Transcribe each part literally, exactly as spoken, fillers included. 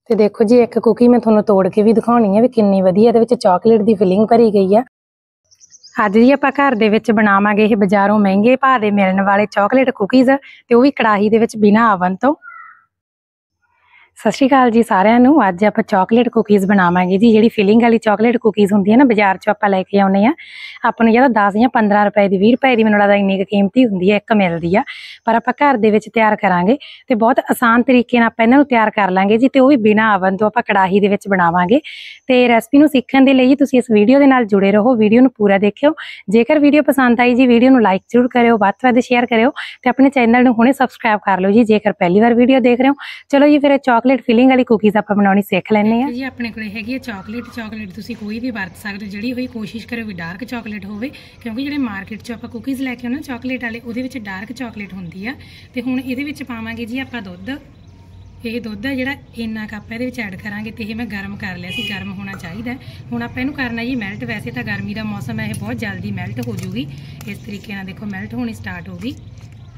ਤੇ देखो जी एक कुकी मैं थोनों तोड़ के भी दिखानी है भी किन्नी वधिया इहदे विच चॉकलेट दी फिलिंग भरी गई है। अज जी आपां घर दे विच बनावांगे इह बाजारों महंगे भाव दे मिलण वाले चॉकलेट कुकीज़ ते ओह भी कड़ाही दे विच बिना ओवन तो। सत श्री अकाल जी सारिਆਂ ਨੂੰ। ਅੱਜ ਆਪਾਂ ਚਾਕਲੇਟ ਕੁਕੀਜ਼ ਬਣਾਵਾਂਗੇ जी। ਜਿਹੜੀ ਫਿਲਿੰਗ ਵਾਲੀ ਚਾਕਲੇਟ ਕੁਕੀਜ਼ ਹੁੰਦੀ ਹੈ ਨਾ ਬਾਜ਼ਾਰ ਚੋਂ ਆਪਾਂ ਲੈ ਕੇ ਆਉਨੇ ਆ, ਆਪਾਂ ਨੂੰ ਜਿਹੜਾ ਦਸ ਜਾਂ ਪੰਦਰਾਂ ਰੁਪਏ ਦੀ ਵੀਹ ਰੁਪਏ ਦੀ ਮੈਨੂੰ ਲੱਗਦਾ ਇੰਨੀ ਕੁ ਕੀਮਤੀ ਹੁੰਦੀ ਹੈ, ਇੱਕ ਮਿਲਦੀ ਆ, ਪਰ ਆਪਾਂ ਘਰ ਦੇ ਵਿੱਚ ਤਿਆਰ ਕਰਾਂਗੇ ਤੇ ਬਹੁਤ ਆਸਾਨ ਤਰੀਕੇ ਨਾਲ ਆਪਾਂ ਇਹਨਾਂ ਨੂੰ ਤਿਆਰ ਕਰ ਲਾਂਗੇ ਜੀ। ਤੇ ਉਹ ਵੀ ਬਿਨਾ ਓਵਨ ਤੋਂ ਆਪਾਂ ਕੜਾਹੀ ਦੇ ਵਿੱਚ ਬਣਾਵਾਂਗੇ। ਤੇ ਰੈਸਪੀ ਨੂੰ ਸਿੱਖਣ ਦੇ ਲਈ ਤੁਸੀਂ ਇਸ ਵੀਡੀਓ ਦੇ ਨਾਲ ਜੁੜੇ ਰਹੋ, ਵੀਡੀਓ ਨੂੰ ਪੂਰਾ ਦੇਖਿਓ। ਜੇਕਰ ਵੀਡੀਓ ਪਸੰਦ ਆਈ ਜੀ ਵੀਡੀਓ ਨੂੰ ਲਾਈਕ ਜ਼ਰੂਰ ਕਰਿਓ, ਵੱਧ ਤੋਂ ਵੱਧ ਸ਼ੇਅਰ ਕਰਿਓ ਤੇ ਆਪਣੇ ਚੈਨਲ ਨੂੰ ਹੁਣੇ ਸਬਸਕ੍ਰਾਈਬ ਕਰ ਲਓ ਜੀ ਜੇਕਰ ਪਹਿਲੀ ਵਾਰ ਵੀਡੀਓ ਦੇਖ ਰਹੇ ਹੋ। ਚਲੋ जी फिर चॉकलेट फिलिंग वाली कुकीज़ आप बनानी सीख लैने जी। अपने कोल हैगी चॉकलेट चॉकलेट तुसीं कोई भी वरत सकदे, जिहड़ी होई कोशिश करो भी डार्क चॉकलेट होवे, क्योंकि जिहड़े मार्केट चों आपां कुकीज़ लैके आउंदे चॉकलेट वाले उहदे विच डार्क चॉकलेट हुंदी आ। ते हुण इहदे विच पावांगे जी आपां दुੱਧ। ਇਹ ਦੁੱਧ ਆ ਜਿਹੜਾ ਇੰਨਾ ਕੱਪ ਇਹਦੇ ਵਿੱਚ ਐਡ ਕਰਾਂਗੇ ਤੇ ਇਹ ਮੈਂ ਗਰਮ ਕਰ ਲਿਆ ਸੀ, ਗਰਮ ਹੋਣਾ ਚਾਹੀਦਾ। ਹੁਣ ਆਪਾਂ ਇਹਨੂੰ ਕਰਨਾ ਜੀ ਮੈਲਟ। ਵੈਸੇ ਤਾਂ ਗਰਮੀ ਦਾ ਮੌਸਮ ਹੈ, ਇਹ ਬਹੁਤ ਜਲਦੀ ਮੈਲਟ ਹੋ ਜੂਗੀ। ਇਸ ਤਰੀਕੇ ਨਾਲ ਦੇਖੋ ਮੈਲਟ ਹੋਣੀ ਸਟਾਰਟ ਹੋ ਗਈ।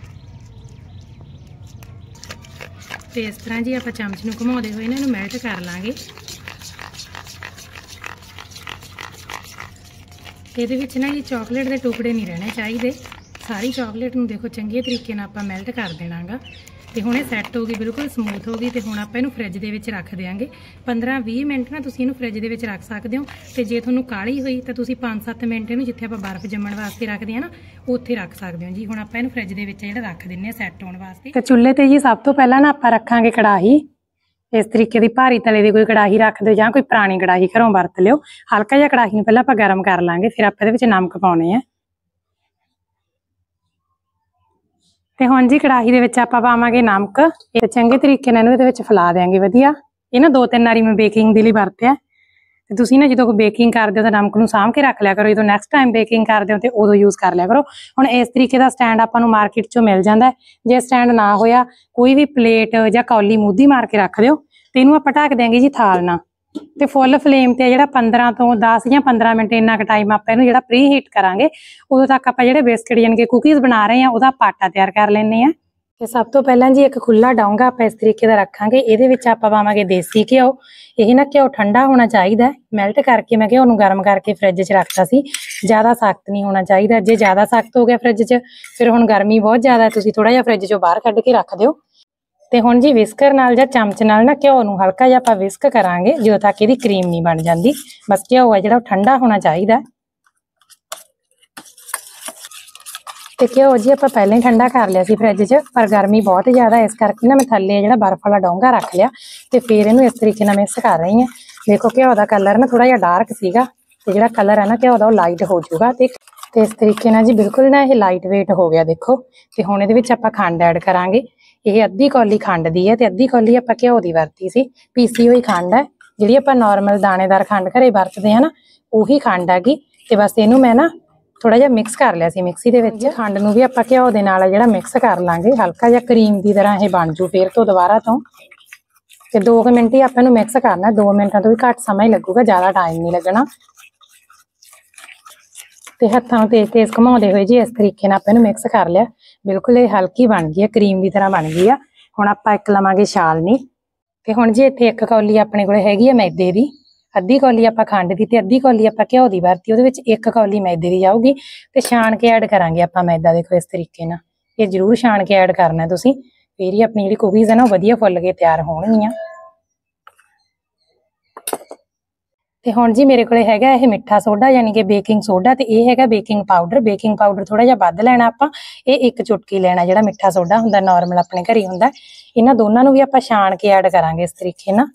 ਤੇ ਇਸ ਤਰ੍ਹਾਂ ਜੀ ਆਪਾਂ ਚਮਚ ਨੂੰ ਘੁਮਾਉਂਦੇ ਹੋਏ ਇਹਨਾਂ ਨੂੰ ਮੈਲਟ ਕਰ ਲਾਂਗੇ। ਇਹਦੇ ਵਿੱਚ ਨਾ ਜੀ ਚਾਕਲੇਟ ਦੇ ਟੁਕੜੇ ਨਹੀਂ ਰਹਿਣੇ ਚਾਹੀਦੇ। ਸਾਰੀ ਚਾਕਲੇਟ ਨੂੰ ਦੇਖੋ ਚੰਗੇ ਤਰੀਕੇ ਨਾਲ ਆਪਾਂ ਮੈਲਟ ਕਰ ਦੇਣਾਗਾ। ਤੇ ਹੁਣ ਇਹ ਸੈੱਟ ਹੋ ਗਈ, ਬਿਲਕੁਲ ਸਮੂਥ ਹੋ ਗਈ। ਤੇ ਹੁਣ ਆਪਾਂ ਇਹਨੂੰ ਫ੍ਰਿਜ ਦੇ ਵਿੱਚ ਰੱਖ ਦਿਆਂਗੇ ਪੰਦਰਾਂ ਵੀਹ ਮਿੰਟ ਨਾ ਤੁਸੀਂ ਇਹਨੂੰ ਫ੍ਰਿਜ ਦੇ ਵਿੱਚ ਰੱਖ ਸਕਦੇ ਹੋ। ਤੇ ਜੇ ਤੁਹਾਨੂੰ ਕਾਲੀ ਹੋਈ ਤਾਂ ਤੁਸੀਂ ਪੰਜ ਸੱਤ ਮਿੰਟ ਇਹਨੂੰ ਜਿੱਥੇ ਆਪਾਂ ਬਰਫ਼ ਜੰਮਣ ਵਾਸਤੇ ਰੱਖਦੇ ਆ ਨਾ ਉੱਥੇ ਰੱਖ ਸਕਦੇ ਹੋ ਜੀ। ਹੁਣ ਆਪਾਂ ਇਹਨੂੰ ਫ੍ਰਿਜ ਦੇ ਵਿੱਚ ਜਿਹੜਾ ਰੱਖ ਦਿੰਨੇ ਆ ਸੈੱਟ ਹੋਣ ਵਾਸਤੇ। ਤੇ ਚੁੱਲ੍ਹੇ ਤੇ ਜੀ ਸਭ ਤੋਂ ਪਹਿਲਾਂ ਨਾ ਆਪਾਂ ਰੱਖਾਂਗੇ ਕੜਾਹੀ। ਇਸ ਤਰੀਕੇ ਦੀ ਭਾਰੀ ਤਲੇ ਦੀ ਕੋਈ ਕੜਾਹੀ ਰੱਖ ਦਿਓ ਜਾਂ ਕੋਈ ਪੁਰਾਣੀ ਕੜਾਹੀ ਘਰੋਂ ਵਰਤ ਲਿਓ। ਹਲਕਾ ਜਿਹਾ ਕੜਾਹੀ ਨੂੰ ਪਹਿਲਾਂ ਆਪਾਂ ਗਰਮ ਕਰ ਲਾਂਗੇ, ਫਿਰ ਆਪਾਂ ਇਹਦੇ ਵਿੱਚ ਨਮਕ ਪਾਉਣੇ ਆ। ਤੇ ਹੁਣ ਜੀ ਕੜਾਹੀ ਦੇ ਵਿੱਚ ਆਪਾਂ ਪਾਵਾਂਗੇ ਨਮਕ। ਇਹ ਚੰਗੇ ਤਰੀਕੇ ਨਾਲ ਇਹਨੂੰ ਇਹਦੇ ਵਿੱਚ ਫੈਲਾ ਦੇਾਂਗੇ ਵਧੀਆ। ਇਹ ਨਾ ਦੋ ਤਿੰਨ ਵਾਰੀ ਮੈਂ ਬੇਕਿੰਗ ਦੇ ਲਈ ਵਰਤਿਆ। ਤੇ ਤੁਸੀਂ ਨਾ ਜਦੋਂ ਕੋਈ ਬੇਕਿੰਗ ਕਰਦੇ ਹੋ ਤਾਂ ਨਮਕ ਨੂੰ ਸਾਂਭ ਕੇ ਰੱਖ ਲਿਆ ਕਰੋ। ਜਦੋਂ ਨੈਕਸਟ ਟਾਈਮ ਬੇਕਿੰਗ ਕਰਦੇ ਹੋ ਤੇ ਉਦੋਂ ਯੂਜ਼ ਕਰ ਲਿਆ ਕਰੋ। ਹੁਣ ਇਸ ਤਰੀਕੇ ਦਾ ਸਟੈਂਡ ਆਪਾਂ ਨੂੰ ਮਾਰਕੀਟ ਚੋਂ ਮਿਲ ਜਾਂਦਾ। ਜੇ ਸਟੈਂਡ ਨਾ ਹੋਇਆ ਕੋਈ ਵੀ ਪਲੇਟ ਜਾਂ ਕੌਲੀ ਮੂਧੀ ਮਾਰ ਕੇ ਰੱਖ ਦਿਓ ਤੇ ਇਹਨੂੰ ਆਪਾਂ ਢੱਕ ਦਿਆਂਗੇ ਜੀ ਥਾਲ ਨਾਲ। ਤੇ ਫੁੱਲ ਫਲੇਮ ਤੇ ਜਿਹੜਾ ਪੰਦਰਾਂ ਤੋਂ ਦਸ ਜਾਂ ਪੰਦਰਾਂ ਮਿੰਟ ਇੰਨਾ ਕੁ ਟਾਈਮ ਆਪਾਂ ਇਹਨੂੰ ਜਿਹੜਾ ਪ੍ਰੀ ਹੀਟ ਕਰਾਂਗੇ ਉਦੋਂ ਤੱਕ ਆਪਾਂ ਜਿਹੜੇ ਬਿਸਕਟ ਯਾਨੀ ਕਿ ਕੁਕੀਜ਼ ਬਣਾ ਰਹੇ ਆ ਉਹਦਾ ਆਟਾ ਤਿਆਰ ਕਰ ਲੈਣੇ ਆ। ਤੇ ਸਭ ਤੋਂ ਪਹਿਲਾਂ ਜੀ ਇੱਕ ਖੁੱਲਾ ਡੋਂਗਾ ਆਪਾਂ ਇਸ ਤਰੀਕੇ ਦਾ ਰੱਖਾਂਗੇ। ਇਹਦੇ ਵਿੱਚ ਆਪਾਂ ਪਾਵਾਂਗੇ ਦੇਸੀ ਘਿਓ। ਇਹ ਨਾ ਘਿਓ ਠੰਡਾ ਹੋਣਾ ਚਾਹੀਦਾ। ਮੈਲਟ ਕਰਕੇ ਮੈਂ ਘਿਓ ਨੂੰ ਗਰਮ ਕਰਕੇ ਫ੍ਰਿਜ 'ਚ ਰੱਖਤਾ ਸੀ। ਜ਼ਿਆਦਾ ਸਖਤ ਨਹੀਂ ਹੋਣਾ ਚਾਹੀਦਾ। ਜੇ ਜ਼ਿਆਦਾ ਸਖਤ ਹੋ ਗਿਆ ਫ੍ਰਿਜ 'ਚ ਫਿਰ ਹੁਣ ਗਰਮੀ ਬਹੁਤ ਜ਼ਿਆਦਾ, ਤੁਸੀਂ ਥੋੜਾ ਜਿਹਾ ਫ੍ਰਿਜ 'ਚੋਂ ਬਾਹਰ ਕੱਢ ਕੇ ਰੱਖ ਦਿਓ। ਤੇ ਹੁਣ ਜੀ ਵਿਸਕਰ ਨਾਲ ਜਾਂ ਚਮਚ ਨਾਲ ਨਾ ਘਿਓ ਨੂੰ ਹਲਕਾ ਜਿਹਾ ਆਪਾਂ ਵਿਸਕ ਕਰਾਂਗੇ ਜਦੋਂ ਤੱਕ ਇਹਦੀ ਕਰੀਮ ਨਹੀਂ ਬਣ ਜਾਂਦੀ। ਬਸ ਘਿਓ ਆ ਜਿਹੜਾ ਉਹ ਠੰਡਾ ਹੋਣਾ ਚਾਹੀਦਾ। ਤੇ ਘਿਓ ਜੀ ਆਪਾਂ ਪਹਿਲਾਂ ਹੀ ਠੰਡਾ ਕਰ ਲਿਆ ਸੀ ਫ੍ਰਿਜ 'ਚ, ਪਰ ਗਰਮੀ ਬਹੁਤ ਜ਼ਿਆਦਾ ਇਸ ਕਰਕੇ ਨਾ ਮੈਂ ਥੱਲੇ ਜਿਹੜਾ ਬਰਫ਼ ਵਾਲਾ ਡੋਂਗਾ ਰੱਖ ਲਿਆ ਤੇ ਫਿਰ ਇਹਨੂੰ ਇਸ ਤਰੀਕੇ ਨਾਲ ਮਿਕਸ ਕਰ ਰਹੀ ਹਾਂ। ਦੇਖੋ ਘਿਓ ਦਾ ਕਲਰ ਨਾ ਥੋੜਾ ਜਿਹਾ ਡਾਰਕ ਸੀਗਾ ਤੇ ਜਿਹੜਾ ਕਲਰ ਹੈ ਨਾ ਘਿਓ ਦਾ ਉਹ ਲਾਈਟ ਹੋ ਜਾਊਗਾ। ਤੇ ਤੇ ਇਸ ਤਰੀਕੇ ਨਾਲ ਜੀ ਬਿਲਕੁਲ ਨਾ ਇਹ ਲਾਈਟ ਵੇਟ ਹੋ ਗਿਆ ਦੇਖੋ। ਤੇ ਹੁਣ ਇਹਦੇ ਵਿੱਚ ਆਪਾਂ ਖੰਡ ਐਡ ਕਰਾਂਗੇ। ਇਹ ਅੱਧੀ ਕੌਲੀ ਖੰਡ ਦੀ ਹੈ ਤੇ ਅੱਧੀ ਕੌਲੀ ਆਪਾਂ ਘਿਓ ਦੀ ਵਰਤੀ ਸੀ। ਪੀਸੀ ਹੋਈ ਖੰਡ ਹੈ ਜਿਹੜੀ ਆਪਾਂ ਨੋਰਮਲ ਦਾਣੇਦਾਰ ਖੰਡ ਘਰੇ ਵਰਤਦੇ ਆ ਨਾ, ਉਹੀ ਖੰਡ ਹੈਗੀ। ਤੇ ਬਸ ਇਹਨੂੰ ਮੈਂ ਨਾ ਥੋੜਾ ਜਿਹਾ ਮਿਕਸ ਕਰ ਲਿਆ ਸੀ ਮਿਕਸੀ ਦੇ ਵਿੱਚ। ਖੰਡ ਨੂੰ ਵੀ ਆਪਾਂ ਘਿਓ ਦੇ ਨਾਲ ਜਿਹੜਾ ਮਿਕਸ ਕਰ ਲਾਂਗੇ, ਹਲਕਾ ਜਿਹਾ ਕਰੀਮ ਦੀ ਤਰ੍ਹਾਂ ਇਹ ਬਣ ਜੂ ਫਿਰ ਤੋਂ ਦੁਬਾਰਾ ਤੋਂ। ਤੇ ਦੋ ਕੁ ਮਿੰਟ ਹੀ ਆਪਾਂ ਇਹਨੂੰ ਮਿਕਸ ਕਰਨਾ, ਦੋ ਮਿੰਟਾਂ ਤੋਂ ਵੀ ਘੱਟ ਸਮਾਂ ਹੀ ਲੱਗੂਗਾ, ਜ਼ਿਆਦਾ ਟਾਈਮ ਨਹੀਂ ਲੱਗਣਾ। ਤੇ ਹੱਥਾਂ ਨੂੰ ਤੇਜ਼ ਤੇਜ਼ ਘੁਮਾਉਂਦੇ ਹੋਏ ਜੀ ਇਸ ਤਰੀਕੇ ਨਾਲ ਆਪਾਂ ਇਹਨੂੰ ਮਿਕਸ ਕਰ ਲਿਆ। ਬਿਲਕੁਲ ਇਹ ਹਲਕੀ ਬਣ ਗਈ ਹੈ, ਕਰੀਮ ਦੀ ਤਰ੍ਹਾਂ ਬਣ ਗਈ ਆ। ਹੁਣ ਆਪਾਂ ਇੱਕ ਲਵਾਂਗੇ ਛਾਲਣੀ। ਤੇ ਹੁਣ ਜੀ ਇੱਥੇ ਇੱਕ ਕੌਲੀ ਆਪਣੇ ਕੋਲ ਹੈਗੀ ਆ ਮੈਦੇ ਦੀ, ਅੱਧੀ ਕੌਲੀ ਆਪਾਂ ਖੰਡ ਦੀ ਤੇ ਅੱਧੀ ਕੌਲੀ ਆਪਾਂ ਘਿਓ ਦੀ ਵਰਤੀ। ਉਹਦੇ ਵਿੱਚ ਇੱਕ ਕੌਲੀ ਮੈਦੇ ਦੀ ਜਾਊਗੀ ਤੇ ਛਾਣ ਕੇ ਐਡ ਕਰਾਂਗੇ ਆਪਾਂ ਮੈਦਾ। ਦੇਖੋ ਇਸ ਤਰੀਕੇ ਨਾਲ ਇਹ ਜ਼ਰੂਰ ਛਾਣ ਕੇ ਐਡ ਕਰਨਾ ਤੁਸੀਂ, ਫਿਰ ਹੀ ਆਪਣੀ ਜਿਹੜੀ ਕੁਕੀਜ਼ ਹੈ ਨਾ ਉਹ ਵਧੀਆ ਫੁੱਲ ਕੇ ਤਿਆਰ ਹੋਣਗੀਆਂ। ਤੇ ਹੁਣ ਜੀ ਮੇਰੇ ਕੋਲੇ ਹੈਗਾ ਇਹ ਮਿੱਠਾ ਸੋਡਾ ਯਾਨੀ ਕਿ ਬੇਕਿੰਗ ਸੋਡਾ ਤੇ ਇਹ ਹੈਗਾ ਬੇਕਿੰਗ ਪਾਊਡਰ। ਬੇਕਿੰਗ ਪਾਊਡਰ ਥੋੜਾ ਜਿਹਾ ਵੱਧ ਲੈਣਾ ਆਪਾਂ। ਇਹ ਇੱਕ ਚੁਟਕੀ ਲੈਣਾ ਜਿਹੜਾ ਮਿੱਠਾ ਸੋਡਾ ਹੁੰਦਾ ਨਾਰਮਲ ਆਪਣੇ ਘਰੇ ਹੁੰਦਾ। ਇਹਨਾਂ ਦੋਨਾਂ ਨੂੰ ਵੀ ਆਪਾਂ ਛਾਣ ਕੇ ਐਡ ਕਰਾਂਗੇ ਇਸ ਤਰੀਕੇ ਨਾਲ।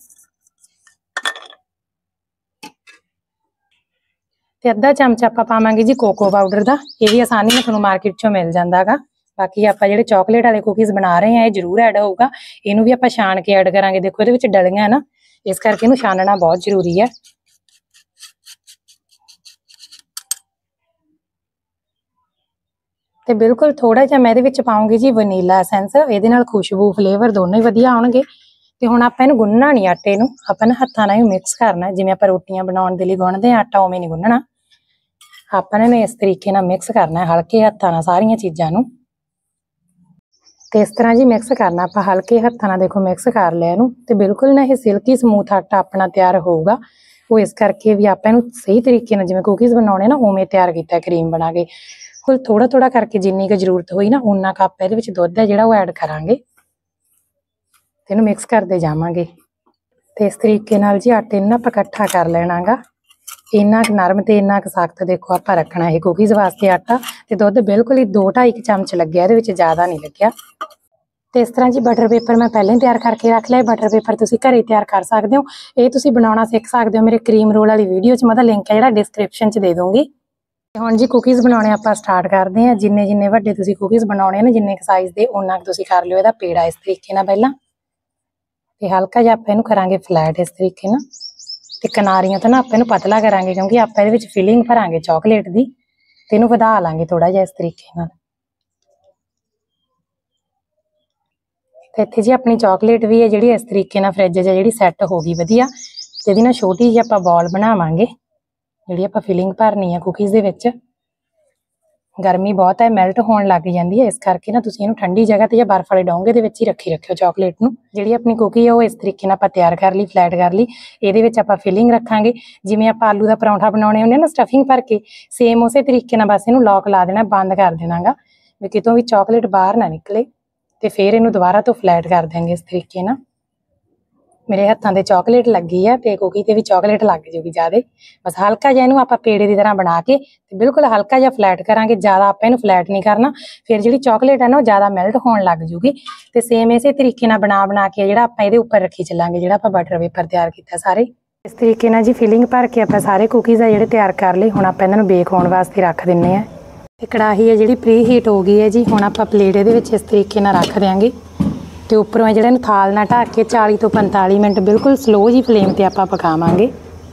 ਤੇ ਅੱਧਾ ਚਮਚ ਆਪਾਂ ਪਾਵਾਂਗੇ ਜੀ ਕੋਕੋ ਪਾਊਡਰ ਦਾ। ਇਹ ਵੀ ਆਸਾਨੀ ਨਾਲ ਤੁਹਾਨੂੰ ਮਾਰਕੀਟ ਚੋਂ ਮਿਲ ਜਾਂਦਾ ਹੈਗਾ। ਬਾਕੀ ਆਪਾਂ ਜਿਹੜੇ ਚਾਕਲੇਟ ਵਾਲੇ ਕੁਕੀਜ਼ ਬਣਾ ਰਹੇ ਆ ਇਹ ਜ਼ਰੂਰ ਐਡ ਹੋਊਗਾ। ਇਹਨੂੰ ਵੀ ਆਪਾਂ ਛਾਣ ਕੇ ਐਡ ਕਰਾਂਗੇ। ਦੇਖੋ ਇਹਦੇ ਵਿੱਚ ਡਲੀਆਂ ਨਾ, ਇਸ ਕਰਕੇ ਇਹਨੂੰ ਛਾਨਣਾ ਬਹੁਤ ਜ਼ਰੂਰੀ ਹੈ। ਤੇ ਬਿਲਕੁਲ ਥੋੜਾ ਜਿਹਾ ਮੈਂ ਇਹਦੇ ਵਿੱਚ ਪਾਉਂਗੀ ਜੀ ਵਨੀਲਾ ਐਸੈਂਸ। ਇਹਦੇ ਨਾਲ ਖੁਸ਼ਬੂ ਫਲੇਵਰ ਦੋਨੋਂ ਹੀ ਵਧੀਆ ਆਉਣਗੇ। ਤੇ ਹੁਣ ਆਪਾਂ ਇਹਨੂੰ ਗੁੰਨਣਾ ਨਹੀਂ ਆਟੇ ਨੂੰ, ਆਪਾਂ ਨਾ ਹੱਥਾਂ ਨਾਲ ਹੀ ਮਿਕਸ ਕਰਨਾ। ਜਿਵੇਂ ਆਪਾਂ ਰੋਟੀਆਂ ਬਣਾਉਣ ਦੇ ਲਈ ਗੁੰਨਦੇ ਆ ਆਟਾ ਉਵੇਂ ਨਹੀਂ ਗੁੰਨਣਾ। ਆਪਾਂ ਨੇ ਇਸ ਤਰੀਕੇ ਨਾਲ ਮਿਕਸ ਕਰਨਾ ਹਲਕੇ ਹੱਥਾਂ ਨਾਲ ਸਾਰੀਆਂ ਚੀਜ਼ਾਂ ਨੂੰ। ਤੇ ਇਸ ਤਰ੍ਹਾਂ ਜੀ ਮਿਕਸ ਕਰਨਾ ਆਪਾਂ, ਹਲਕੇ ਹੱਥਾਂ ਨਾਲ ਦੇਖੋ ਮਿਕਸ ਕਰ ਲਿਆ ਇਹਨੂੰ। ਤੇ ਬਿਲਕੁਲ ਨਾ ਇਹ ਸਿਲਕੀ ਸਮੂਥ ਆਟਾ ਆਪਣਾ ਤਿਆਰ ਹੋਊਗਾ। ਉਹ ਇਸ ਕਰਕੇ ਵੀ ਆਪਾਂ ਇਹਨੂੰ ਸਹੀ ਤਰੀਕੇ ਨਾਲ ਜਿਵੇਂ ਕੁਕੀਜ਼ ਬਣਾਉਣੇ ਨਾ ਉਵੇਂ ਤਿਆਰ ਕੀਤਾ ਕਰੀਮ ਬਣਾ ਕੇ। ਹੁਣ ਥੋੜਾ ਥੋੜਾ ਕਰਕੇ ਜਿੰਨੀ ਕੁ ਜ਼ਰੂਰਤ ਹੋਈ ਨਾ ਉਨਾ ਕੱਪ ਇਹਦੇ ਵਿੱਚ ਦੁੱਧ ਹੈ ਜਿਹੜਾ ਉਹ ਐਡ ਕਰਾਂਗੇ ਤੇ ਇਹਨੂੰ ਮਿਕਸ ਕਰਦੇ ਜਾਵਾਂਗੇ। ਤੇ ਇਸ ਤਰੀਕੇ ਨਾਲ ਜੀ ਆਟੇ ਨੂੰ ਆਪਾਂ ਇਕੱਠਾ ਕਰ ਲੈਣਾਗਾ। ਇੰਨਾ ਕੁ ਨਰਮ ਤੇ ਇੰਨਾ ਕੁ ਸਖਤ ਦੇਖੋ ਆਪਾਂ ਰੱਖਣਾ ਇਹ ਕੁਕੀਜ਼ ਵਾਸਤੇ ਆਟਾ। ਤੇ ਦੁੱਧ ਬਿਲਕੁਲ ਹੀ ਦੋ ਢਾਈ ਚਮਚ ਲੱਗਿਆ, ਇਹਦੇ ਵਿੱਚ ਜ਼ਿਆਦਾ ਨਹੀਂ ਲੱਗਿਆ। ਤੇ ਇਸ ਤਰ੍ਹਾਂ ਜੀ ਬਟਰ ਪੇਪਰ ਮੈਂ ਪਹਿਲਾਂ ਹੀ ਤਿਆਰ ਕਰਕੇ ਰੱਖ ਲਿਆ। ਬਟਰ ਪੇਪਰ ਤੁਸੀਂ ਘਰੇ ਤਿਆਰ ਕਰ ਸਕਦੇ ਹੋ। ਇਹ ਤੁਸੀਂ ਬਣਾਉਣਾ ਸਿੱਖ ਸਕਦੇ ਹੋ ਮੇਰੇ ਕਰੀਮ ਰੋਲ ਵਾਲੀ ਵੀਡੀਓ 'ਚ, ਮੈਂ ਉਹਦਾ ਲਿੰਕ ਹੈ ਜਿਹੜਾ ਡਿਸਕ੍ਰਿਪਸ਼ਨ 'ਚ ਦੇ ਦੂੰਗੀ। ਹੁਣ ਜੀ ਕੁਕੀਜ਼ ਬਣਾਉਣੇ ਆਪਾਂ ਸਟਾਰਟ ਕਰਦੇ ਹਾਂ। ਜਿੰਨੇ ਜਿੰਨੇ ਵੱਡੇ ਤੁਸੀਂ ਕੁਕੀਜ਼ ਬਣਾਉਣੇ ਨੇ, ਜਿੰਨੇ ਕੁ ਸਾਈਜ਼ ਦੇ ਉਹਨਾਂ ਕੁ ਤੁਸੀਂ ਕਰ ਲਿਓ ਇਹਦਾ ਪੇੜਾ ਇਸ ਤਰੀਕੇ ਨਾਲ ਪਹਿਲਾਂ। ਤੇ ਹਲਕਾ ਜਿਹਾ ਆਪਾਂ ਇਹਨੂੰ ਕਰਾਂਗੇ ਫਲੈਟ ਇਸ ਤਰੀਕੇ ਨਾਲ। ਤੇ ਕਿਨਾਰੀਆਂ ਤੋਂ ਨਾ ਆਪਾਂ ਇਹਨੂੰ ਪਤਲਾ ਕਰਾਂਗੇ ਕਿਉਂਕਿ ਆਪਾਂ ਇਹਦੇ ਵਿੱਚ ਫਿਲਿੰਗ ਭਰਾਂਗੇ ਚਾਕਲੇਟ ਦੀ। ਤੇ ਇਹਨੂੰ ਵਧਾ ਲਾਂਗੇ ਥੋੜਾ ਜਿਹਾ ਇਸ ਤਰੀਕੇ ਨਾਲ। ਤੇ ਇੱਥੇ ਜੀ ਆਪਣੀ ਚਾਕਲੇਟ ਵੀ ਹੈ ਜਿਹੜੀ ਇਸ ਤਰੀਕੇ ਨਾਲ ਫਰਿੱਜ 'ਚ ਜਿਹੜੀ ਸੈੱਟ ਹੋ ਗਈ ਵਧੀਆ। ਤੇ ਇਹਦੀ ਨਾ ਛੋਟੀ ਜਿਹੀ ਆਪਾਂ ਬॉल ਬਣਾਵਾਂਗੇ ਜਿਹੜੀ ਆਪਾਂ ਫਿਲਿੰਗ ਭਰਨੀ ਆ ਕੁਕੀਜ਼ ਦੇ ਵਿੱਚ। ਗਰਮੀ ਬਹੁਤ ਹੈ, ਮੈਲਟ ਹੋਣ ਲੱਗ ਜਾਂਦੀ ਹੈ, ਇਸ ਕਰਕੇ ਨਾ ਤੁਸੀਂ ਇਹਨੂੰ ਠੰਡੀ ਜਗ੍ਹਾ ਤੇ ਜਾਂ ਬਰਫ਼ ਵਾਲੇ ਡੋਂਗੇ ਦੇ ਵਿੱਚ ਹੀ ਰੱਖੀ ਰੱਖਿਓ ਚਾਕਲੇਟ ਨੂੰ। ਜਿਹੜੀ ਆਪਣੀ ਕੁਕੀ ਹੈ ਉਹ ਇਸ ਤਰੀਕੇ ਨਾਲ ਆਪਾਂ ਤਿਆਰ ਕਰ ਲਈ, ਫਲੈਟ ਕਰ ਲਈ। ਇਹਦੇ ਵਿੱਚ ਆਪਾਂ ਫਿਲਿੰਗ ਰੱਖਾਂਗੇ ਜਿਵੇਂ ਆਪਾਂ ਆਲੂ ਦਾ ਪਰੌਂਠਾ ਬਣਾਉਣੇ ਹੁੰਦੇ ਨਾ ਸਟਫਿੰਗ ਭਰ ਕੇ, ਸੇਮ ਉਸੇ ਤਰੀਕੇ ਨਾਲ ਬਸ ਇਹਨੂੰ ਲੌਕ ਲਾ ਦੇਣਾ, ਬੰਦ ਕਰ ਦੇਣਾਗਾ ਵੀ ਕਿਤੋਂ ਵੀ ਚਾਕਲੇਟ ਬਾਹਰ ਨਾ ਨਿਕਲੇ। ਤੇ ਫਿਰ ਇਹਨੂੰ ਦੁਬਾਰਾ ਤੋਂ ਫਲੈਟ ਕਰ ਦੇਂਗੇ ਇਸ ਤਰੀਕੇ ਨਾਲ। ਮੇਰੇ ਹੱਥਾਂ ਤੇ ਚਾਕਲੇਟ ਲੱਗੀ ਆ ਤੇ ਕੁਕੀ ਤੇ ਵੀ ਚਾਕਲੇਟ ਲੱਗ ਜੂਗੀ ਜ਼ਿਆਦਾ। ਬਸ ਹਲਕਾ ਜਿਹਾ ਇਹਨੂੰ ਆਪਾਂ ਪੇੜੇ ਦੀ ਤਰ੍ਹਾਂ ਬਣਾ ਕੇ ਤੇ ਬਿਲਕੁਲ ਹਲਕਾ ਜਿਹਾ ਫਲੈਟ ਕਰਾਂਗੇ। ਜ਼ਿਆਦਾ ਆਪਾਂ ਇਹਨੂੰ ਫਲੈਟ ਨਹੀਂ ਕਰਨਾ, ਫਿਰ ਜਿਹੜੀ ਚਾਕਲੇਟ ਹੈ ਨਾ ਉਹ ਜ਼ਿਆਦਾ ਮੈਲਟ ਹੋਣ ਲੱਗ ਜੂਗੀ। ਤੇ ਸੇਮ ਇਸੇ ਤਰੀਕੇ ਨਾਲ ਬਣਾ ਬਣਾ ਕੇ ਜਿਹੜਾ ਆਪਾਂ ਇਹਦੇ ਉੱਪਰ ਰੱਖੀ ਚੱਲਾਂਗੇ ਜਿਹੜਾ ਆਪਾਂ ਬਟਰ ਪੇਪਰ ਤਿਆਰ ਕੀਤਾ ਸਾਰੇ। ਇਸ ਤਰੀਕੇ ਨਾਲ ਜੀ ਫਿਲਿੰਗ ਭਰ ਕੇ ਆਪਾਂ ਸਾਰੇ ਕੁਕੀਜ਼ ਆ ਜਿਹੜੇ ਤਿਆਰ ਕਰ ਲਏ। ਹੁਣ ਆਪਾਂ ਇਹਨਾਂ ਨੂੰ ਬੇਕ ਹੋਣ ਵਾਸਤੇ ਰੱਖ ਦਿੰਨੇ ਆ। ਤੇ ਕੜਾਹੀ ਹੈ ਜਿਹੜੀ ਪ੍ਰੀ ਹੀਟ ਹੋ ਗਈ ਹੈ ਜੀ। ਹੁਣ ਆਪਾਂ ਪਲੇਟ ਇਹਦੇ ਵਿੱਚ ਇਸ ਤਰੀਕੇ ਨਾਲ ਰੱਖ ਦਿਆਂਗੇ ਤੇ ਉੱਪਰੋਂ ਜਿਹੜਾ ਇਹਨੂੰ ਥਾਲ ਨਾਲ ਢੱਕ ਕੇ ਚਾਲੀ ਤੋਂ ਪੰਤਾਲੀ ਮਿੰਟ ਬਿਲਕੁਲ ਸਲੋ ਜੀ ਫਲੇਮ ਤੇ ਆਪਾਂ ਪਕਾਵਾਂਗੇ।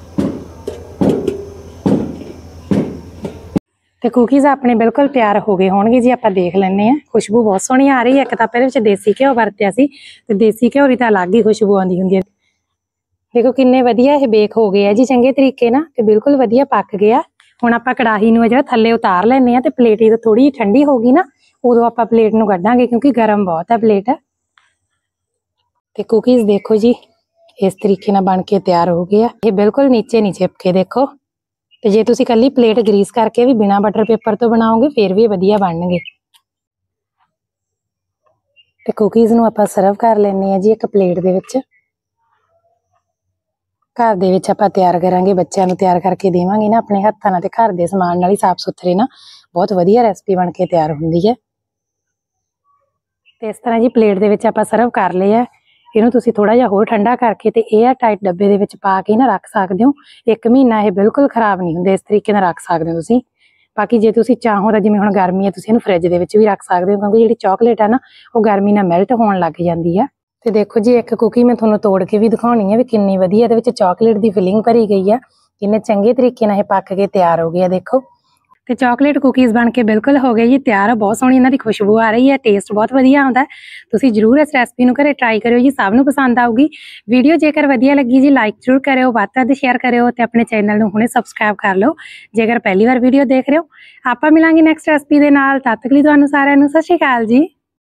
ਤੇ ਕੁਕੀਜ਼ ਆਪਣੇ ਬਿਲਕੁਲ ਤਿਆਰ ਹੋ ਗਏ ਹੋਣਗੇ ਜੀ। ਆਪਾਂ ਦੇਖ ਲੈਂਦੇ ਆ, ਖੁਸ਼ਬੂ ਬਹੁਤ ਸੋਹਣੀ ਆ ਰਹੀ ਹੈ। ਇੱਕ ਤਾਂ ਇਹਦੇ ਵਿੱਚ ਦੇਸੀ ਘਿਓ ਵਰਤਿਆ ਸੀ ਤੇ ਦੇਸੀ ਘਿਓ ਦੀ ਤਾਂ ਅਲੱਗ ਹੀ ਖੁਸ਼ਬੂ ਆਉਂਦੀ ਹੁੰਦੀ ਹੈ। ਦੇਖੋ ਕਿੰਨੇ ਵਧੀਆ ਇਹ ਬੇਕ ਹੋ ਗਏ ਆ ਜੀ ਚੰਗੇ ਤਰੀਕੇ ਨਾਲ ਤੇ ਬਿਲਕੁਲ ਵਧੀਆ ਪੱਕ ਗਿਆ। ਹੁਣ ਆਪਾਂ ਕੜਾਹੀ ਨੂੰ ਜਿਹੜਾ ਥੱਲੇ ਉਤਾਰ ਲੈਂਦੇ ਆ ਤੇ ਪਲੇਟ ਜਦੋਂ ਥੋੜੀ ਜਿਹੀ ਠੰਡੀ ਹੋ ਗਈ ਨਾ ਉਦੋਂ ਆਪਾਂ ਪਲੇਟ ਨੂੰ ਕੱਢਾਂਗੇ ਕਿਉਂਕਿ ਗਰਮ ਬਹੁਤ ਹੈ ਪਲੇਟ। ਤੇ ਕੁਕੀਜ਼ ਦੇਖੋ ਜੀ ਇਸ ਤਰੀਕੇ ਨਾਲ ਬਣ ਕੇ ਤਿਆਰ ਹੋ ਗਏ ਆ। ਇਹ ਬਿਲਕੁਲ ਨੀਚੇ ਨਹੀਂ ਚਿਪਕੇ ਦੇਖੋ। ਤੇ ਜੇ ਤੁਸੀਂ ਕੱਲੀ ਪਲੇਟ ਗਰੀਸ ਕਰਕੇ ਵੀ ਬਿਨਾਂ ਬਟਰ ਪੇਪਰ ਤੋਂ ਬਣਾਓਗੇ ਫਿਰ ਵੀ ਵਧੀਆ ਬਣਨਗੇ। ਤੇ ਕੁਕੀਜ਼ ਨੂੰ ਆਪਾਂ ਸਰਵ ਕਰ ਲੈਂਦੇ ਆ ਜੀ ਇੱਕ ਪਲੇਟ ਦੇ ਵਿੱਚ। ਘਰ ਦੇ ਵਿੱਚ ਆਪਾਂ ਤਿਆਰ ਕਰਾਂਗੇ, ਬੱਚਿਆਂ ਨੂੰ ਤਿਆਰ ਕਰਕੇ ਦੇਵਾਂਗੇ ਨਾ ਆਪਣੇ ਹੱਥਾਂ ਨਾਲ ਤੇ ਘਰ ਦੇ ਸਮਾਨ ਨਾਲ ਹੀ ਸਾਫ਼ ਸੁਥਰੇ ਨਾ ਬਹੁਤ ਵਧੀਆ ਰੈਸਪੀ ਬਣ ਕੇ ਤਿਆਰ ਹੁੰਦੀ ਹੈ। ਤੇ ਇਸ ਤਰ੍ਹਾਂ ਜੀ ਪਲੇਟ ਦੇ ਵਿੱਚ ਆਪਾਂ ਸਰਵ ਕਰ ਲਏ ਆ। ਇਹਨੂੰ ਤੁਸੀਂ ਥੋੜਾ ਜਿਹਾ ਹੋਰ ਠੰਡਾ ਕਰਕੇ ਤੇ 에ਅਰ ਟਾਈਟ ਡੱਬੇ ਦੇ ਵਿੱਚ ਪਾ ਕੇ ਨਾ ਰੱਖ ਸਕਦੇ ਹੋ। ਇੱਕ ਮਹੀਨਾ ਇਹ ਬਿਲਕੁਲ ਖਰਾਬ ਨਹੀਂ ਹੁੰਦੇ। ਇਸ ਤਰੀਕੇ ਨਾਲ ਰੱਖ ਸਕਦੇ ਹੋ ਤੁਸੀਂ। ਬਾਕੀ ਜੇ ਤੁਸੀਂ ਚਾਹੋ ਤਾਂ ਜਿਵੇਂ ਹੁਣ ਗਰਮੀ ਹੈ ਤੁਸੀਂ ਇਹਨੂੰ ਫਰਿੱਜ ਦੇ ਵਿੱਚ ਵੀ ਰੱਖ ਸਕਦੇ ਹੋ ਕਿਉਂਕਿ ਜਿਹੜੀ ਚਾਕਲੇਟ ਹੈ ਨਾ ਉਹ ਗਰਮੀ ਨਾਲ ਮੈਲਟ ਹੋਣ ਲੱਗ ਜਾਂਦੀ ਹੈ। ਤੇ ਦੇਖੋ ਜੀ ਇੱਕ ਕੁਕੀ ਮੈਂ ਤੁਹਾਨੂੰ ਤੋੜ ਕੇ ਵੀ ਦਿਖਾਉਣੀ ਹੈ ਵੀ ਕਿੰਨੀ ਵਧੀਆ ਇਹਦੇ ਵਿੱਚ ਚਾਕਲੇਟ ਦੀ ਫਿਲਿੰਗ ਭਰੀ ਗਈ ਆ। ਕਿੰਨੇ ਚੰਗੇ ਤਰੀਕੇ ਨਾਲ ਇਹ ਪੱਕ ਕੇ ਤਿਆਰ ਹੋ ਗਏ ਆ ਦੇਖੋ। ਤੇ ਚਾਕਲੇਟ ਕੁਕੀਜ਼ ਬਣ ਕੇ ਬਿਲਕੁਲ ਹੋ ਗਏ ਜੀ ਤਿਆਰ। ਬਹੁਤ ਸੋਹਣੀ ਇਹਨਾਂ ਦੀ ਖੁਸ਼ਬੂ ਆ ਰਹੀ ਹੈ, ਟੇਸਟ ਬਹੁਤ ਵਧੀਆ ਆਉਂਦਾ। ਤੁਸੀਂ ਜਰੂਰ ਇਸ ਰੈਸਪੀ ਨੂੰ ਘਰੇ ਟਰਾਈ ਕਰਿਓ ਜੀ, ਸਭ ਨੂੰ ਪਸੰਦ ਆਊਗੀ। ਵੀਡੀਓ ਜੇਕਰ ਵਧੀਆ ਲੱਗੀ ਜੀ ਲਾਈਕ ਜ਼ਰੂਰ ਕਰਿਓ, ਵੱਧ ਤੋਂ ਵੱਧ ਸ਼ੇਅਰ ਕਰਿਓ ਤੇ ਆਪਣੇ ਚੈਨਲ ਨੂੰ ਹੁਣੇ ਸਬਸਕ੍ਰਾਈਬ ਕਰ ਲਓ ਜੇਕਰ ਪਹਿਲੀ ਵਾਰ ਵੀਡੀਓ ਦੇਖ ਰਹੇ ਹੋ। ਆਪਾਂ ਮਿਲਾਂਗੇ ਨੈਕਸਟ ਰੈਸਪੀ ਦੇ ਨਾਲ। ਤਦ ਤੱਕ ਲਈ ਤੁਹਾਨੂੰ ਸਾਰਿਆਂ ਨੂੰ ਸਤਿ ਸ਼੍ਰੀ ਅਕਾਲ ਜੀ।